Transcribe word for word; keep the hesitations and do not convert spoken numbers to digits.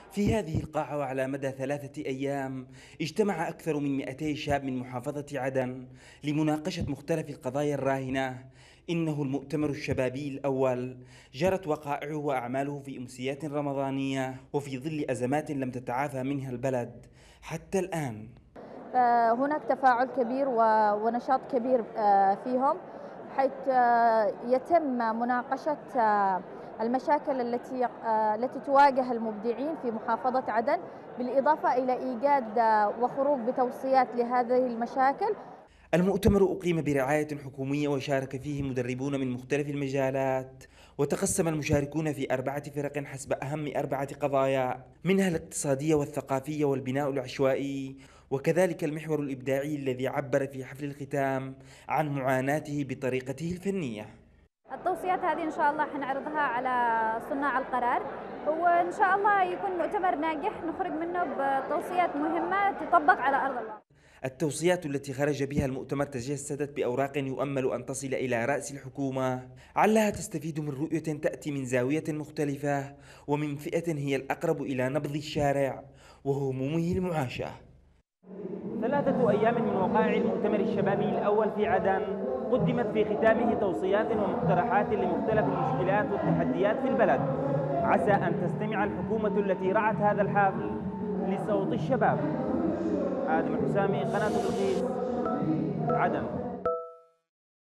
في هذه القاعة وعلى مدى ثلاثة أيام اجتمع أكثر من مئتي شاب من محافظة عدن لمناقشة مختلف القضايا الراهنة. إنه المؤتمر الشبابي الأول، جرت وقائعه وأعماله في أمسيات رمضانية وفي ظل أزمات لم تتعافى منها البلد حتى الآن. هناك تفاعل كبير ونشاط كبير فيهم، حيث يتم مناقشة المشاكل التي التي تواجه المبدعين في محافظة عدن، بالإضافة إلى إيجاد وخروج بتوصيات لهذه المشاكل. المؤتمر أقيم برعاية حكومية وشارك فيه مدربون من مختلف المجالات، وتقسم المشاركون في أربعة فرق حسب أهم أربعة قضايا، منها الاقتصادية والثقافية والبناء العشوائي، وكذلك المحور الإبداعي الذي عبر في حفل الختام عن معاناته بطريقته الفنية. التوصيات هذه إن شاء الله حنعرضها على صناع القرار، وإن شاء الله يكون مؤتمر ناجح نخرج منه بتوصيات مهمة تطبق على أرض الواقع. التوصيات التي خرج بها المؤتمر تجسدت بأوراق يؤمل أن تصل إلى رأس الحكومة، علها تستفيد من رؤية تأتي من زاوية مختلفة ومن فئة هي الأقرب إلى نبض الشارع وهمومه المعاشة. ثلاثة أيام من وقائع المؤتمر الشبابي الأول في عدن قدمت في ختامه توصيات ومقترحات لمختلف المشكلات والتحديات في البلد. عسى أن تستمع الحكومة التي رعت هذا الحفل لصوت الشباب. آدم الحسامي، قناة بلقيس، عدن.